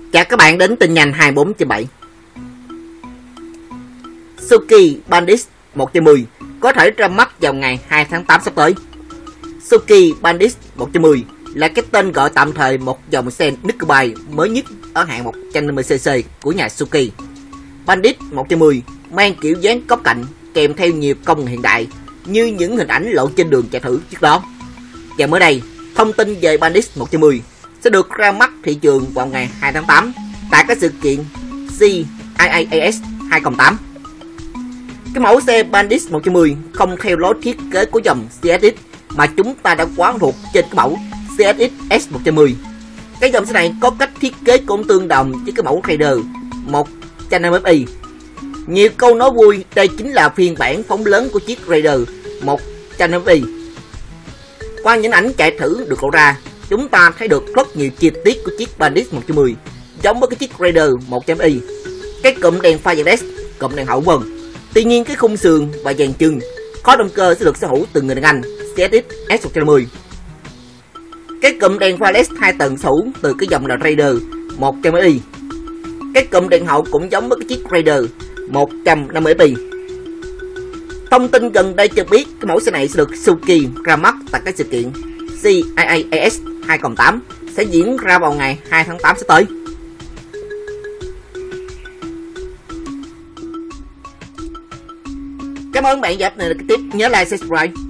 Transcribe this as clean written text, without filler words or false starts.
Chào các bạn đến tin nhanh 24/7. Suzuki Bandit 110 có thể ra mắt vào ngày 2 tháng 8 sắp tới. Suzuki Bandit 110 là cái tên gọi tạm thời một dòng xe nước bay mới nhất ở hạng 150cc của nhà Suzuki. Bandit 110 mang kiểu dáng cốc cạnh kèm theo nhiều công nghệ hiện đại như những hình ảnh lộ trên đường chạy thử trước đó. Và mới đây, thông tin về Bandit 110 sẽ được ra mắt thị trường vào ngày 2 tháng 8 tại các sự kiện CIIAS 2008. Cái mẫu xe Bandit 110 không theo lối thiết kế của dòng CSX mà chúng ta đã quá thuộc trên cái mẫu CSX S110. Cái dòng xe này có cách thiết kế cũng tương đồng với cái mẫu Raider 150i. Nhiều câu nói vui, đây chính là phiên bản phóng lớn của chiếc Raider 150i. Qua những ảnh chạy thử được lộ ra, chúng ta thấy được rất nhiều chi tiết của chiếc Bandit 110 giống với cái chiếc Raider 100i. Cái cụm đèn pha LED, cụm đèn hậu vân. Tuy nhiên cái khung sườn và dàn chân, khóa động cơ sẽ được sở hữu từ người đàn anh CSX S110. Cái cụm đèn pha LED 2 tầng sở hữu từ cái dòng là Raider 100i. Cái cụm đèn hậu cũng giống với cái chiếc Raider 150i. Thông tin gần đây cho biết cái mẫu xe này sẽ được Suzuki ra mắt tại các sự kiện CIIAS 2008 sẽ diễn ra vào ngày 2 tháng 8 sắp tới. Cảm ơn bạn đã áp này là cái tiếp, nhớ like, subscribe.